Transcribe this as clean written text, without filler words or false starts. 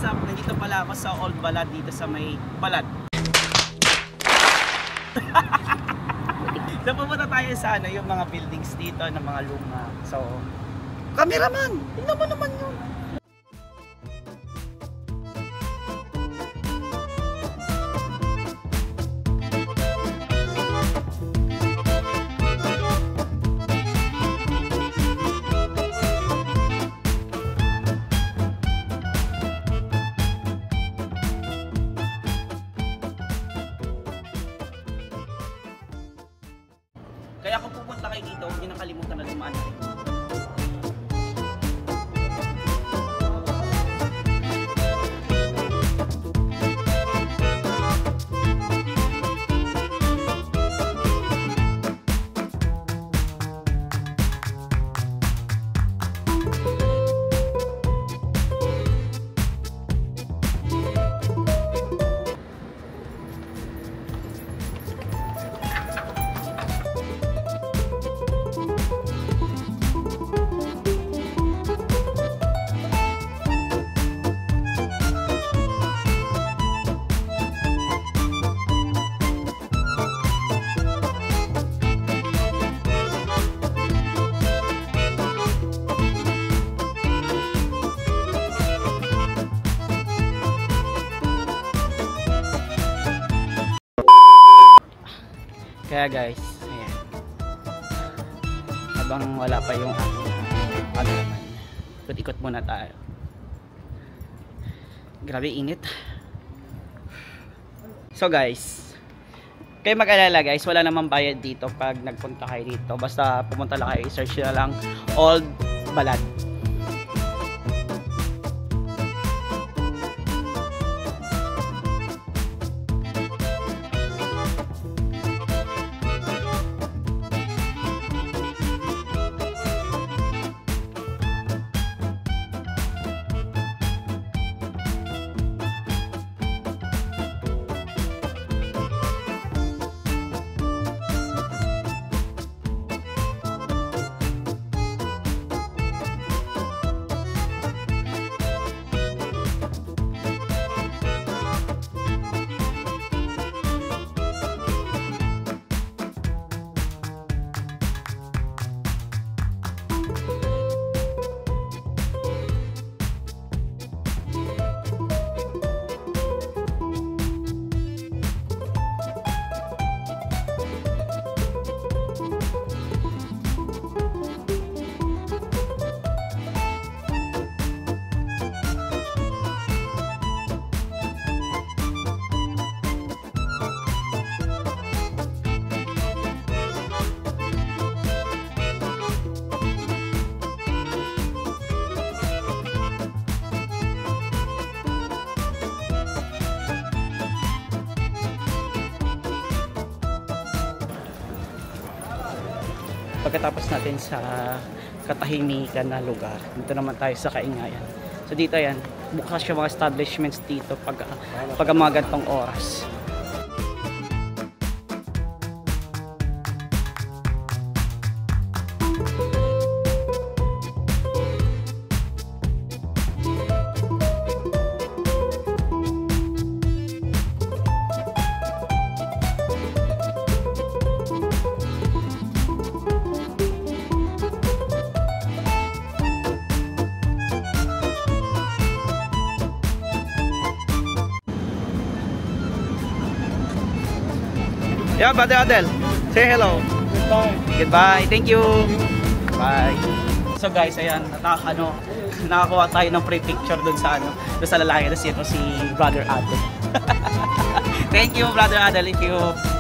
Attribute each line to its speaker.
Speaker 1: up? Nandito pala ako sa Old Balad dito sa may Balad. So pupunta tayo sa ano, yung mga buildings dito ng mga luma. So, cameraman, tingnan mo naman yun. Kaya kung pupunta kayo dito, huwag nyo nakalimutan na dumaan rin. Kaya guys, ayan. Habang wala pa yung ano naman, ikot-ikot muna tayo. Grabe init. So guys, kayo mag-alala guys, wala namang bayad dito pag nagpunta kayo dito. Basta pumunta lang kayo, i-search nyo lang Old Balad. Pagkatapos natin sa katahimikan na lugar, dito naman tayo sa Kaingayan. So dito yan, bukas yung mga establishments dito pag mga gantong oras. Yeah, Brother Adel, say hello.
Speaker 2: Goodbye.
Speaker 1: Goodbye. Thank you. Bye. So guys, ayan, nakakuha tayo ng pre-picture dun sa doon sa lalaki na si Brother Adel. Thank you, Brother Adel, if you